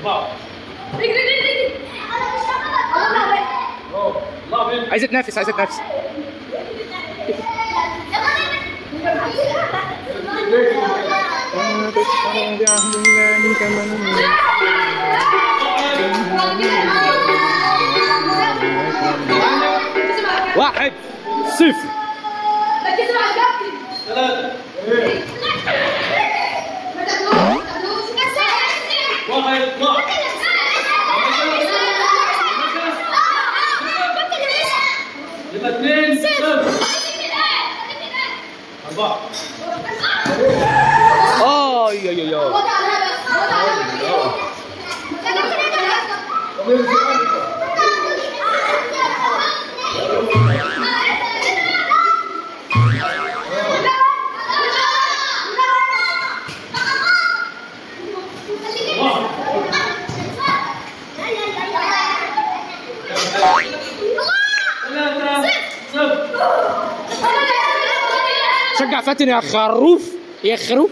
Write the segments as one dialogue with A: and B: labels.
A: عايزة تنافس عايزة تنافس. واحد صفر. شجع فاتن يا خروف يا خروف.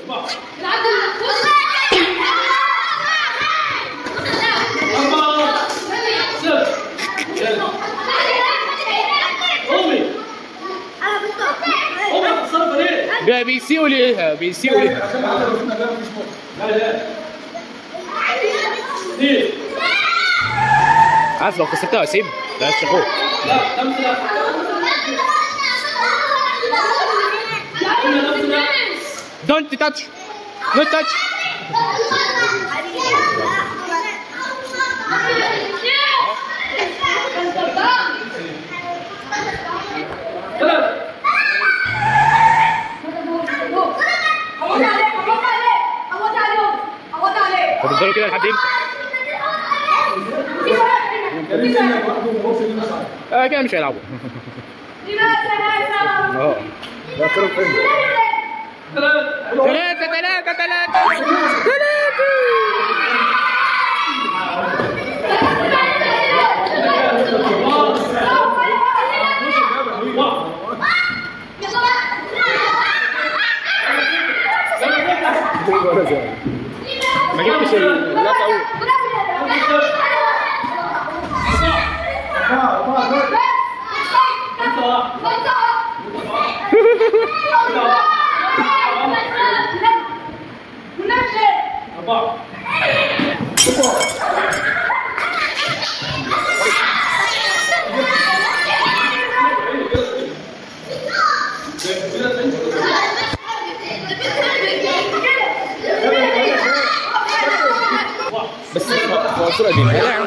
A: بيسيئوا ليها بيسيئوا ليها. عارف لو كسبتها اسيب بلاش تخوف. Don't touch. No touch. هتفضلوا كده لحد امتى؟ كده مش هيلعبوا. ثلاثة ما جبتش لا تقول. بس الصورة دي لا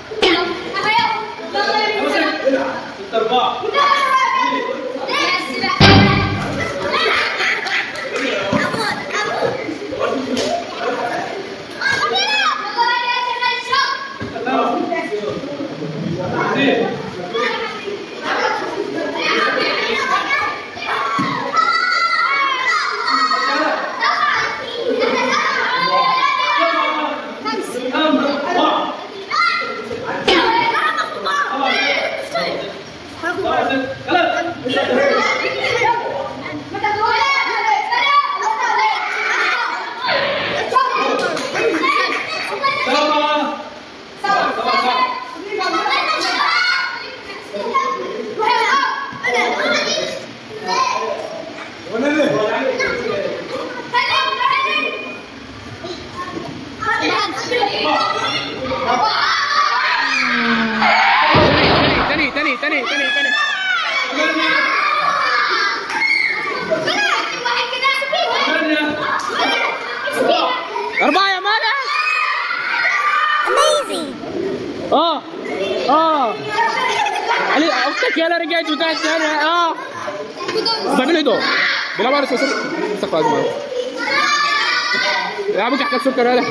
A: تاني 4 يا مالك. علي اختك يلا رجعت وطلعت تاني. بيعملوا ايه دول؟ بيلعبوا على السكر. استغفر الله. يا ابوك حكايه سكر ولا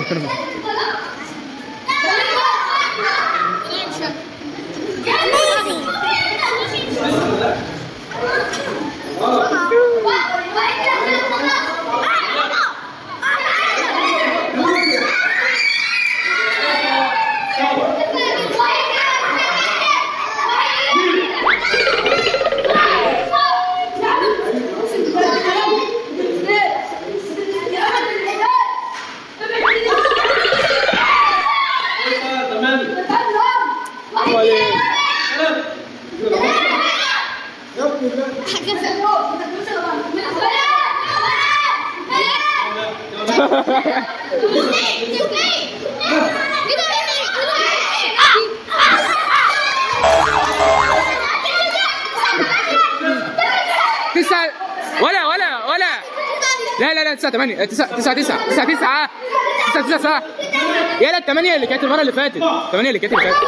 A: لا لا لا 9 8 9 9 9 9 9 9 9 صح. يلا ال 8 اللي كانت المره اللي فاتت، 8 اللي كانت اللي فاتت.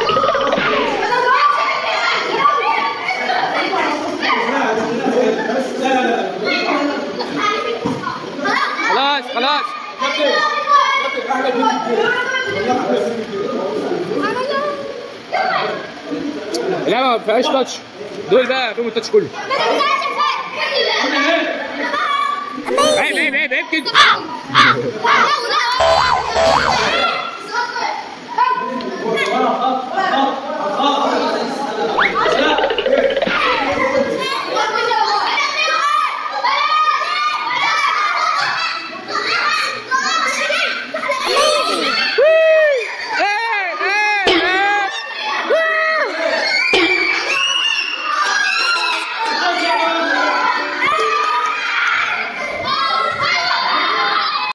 A: خلاص خلاص. لا ما فيهاش تاتش، دول بقى فيهم التاتش كله. عيب عيب عيب عيب كده.